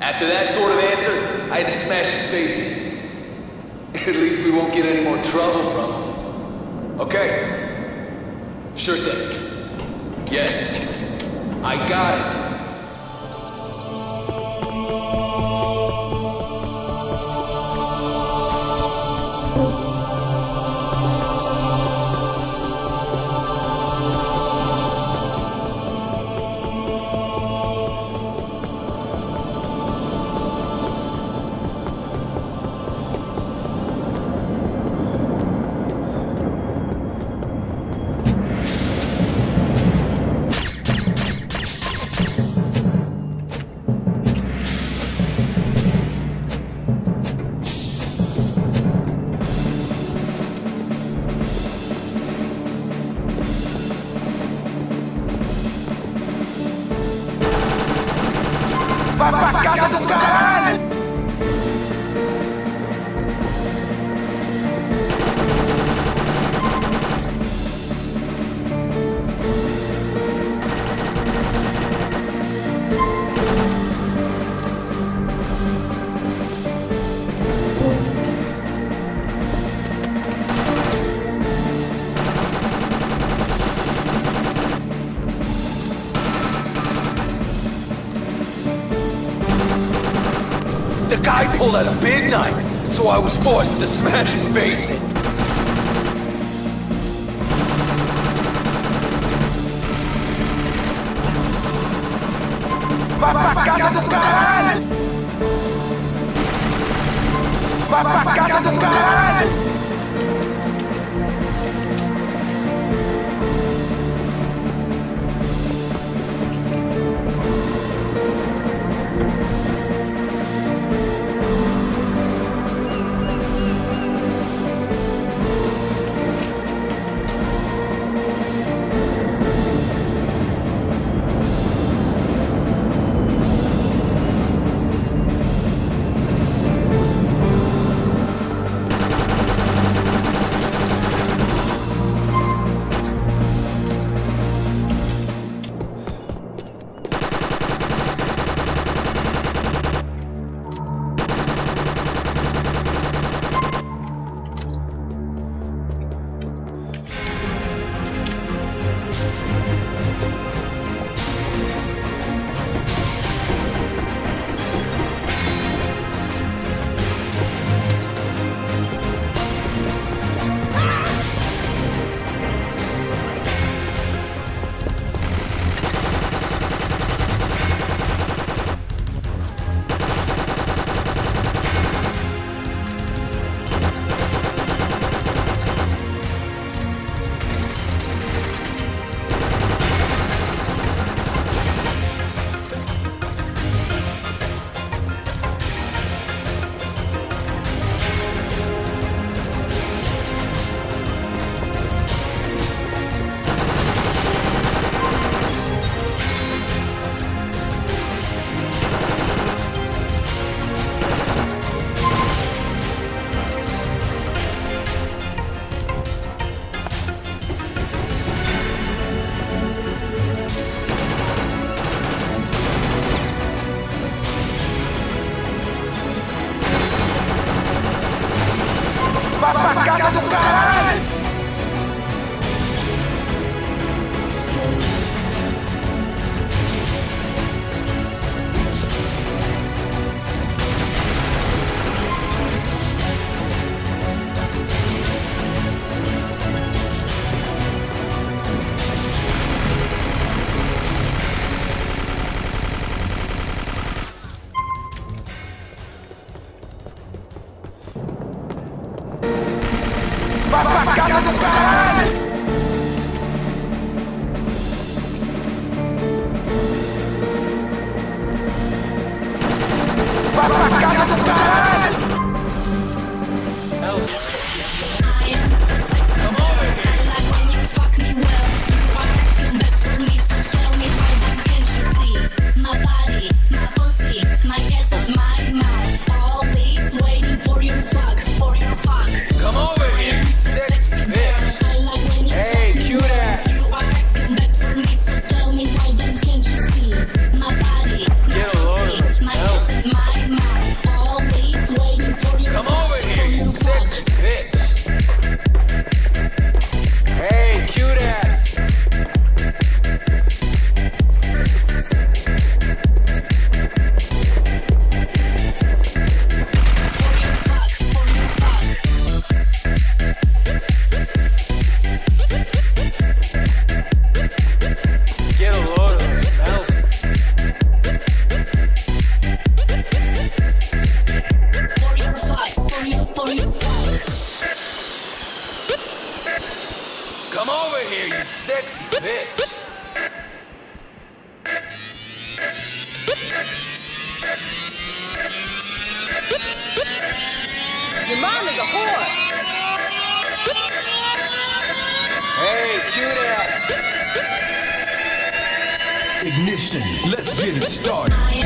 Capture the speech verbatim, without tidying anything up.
After that sort of answer, I had to smash his face in. At least we won't get any more trouble from him. Okay? Sure thing. Yes. I got it. Vai pra casa do caralho! The guy pulled out a big knife, so I was forced to smash his face in. Vai pra casa do caralho! Vai pra casa do caralho! Vai pra casa do caralho! Vai pra casa do caralho! Vai pra casa do caralho! I am the sex Come over here! I like when you fuck me well. You are acting back for me, so tell me why not can't you see? My body, my pussy, my ass and my mouth. All these waiting for your fuck, for your fuck. Come over here, you sexy bitch! I like when you Hey, fuck me cute well. ass. You are acting back for me, so tell me why not can't you see? My body, my Get a load of pussy, those my ass and my Mom is a whore. Hey, Judas. Ignition, let's get it started. I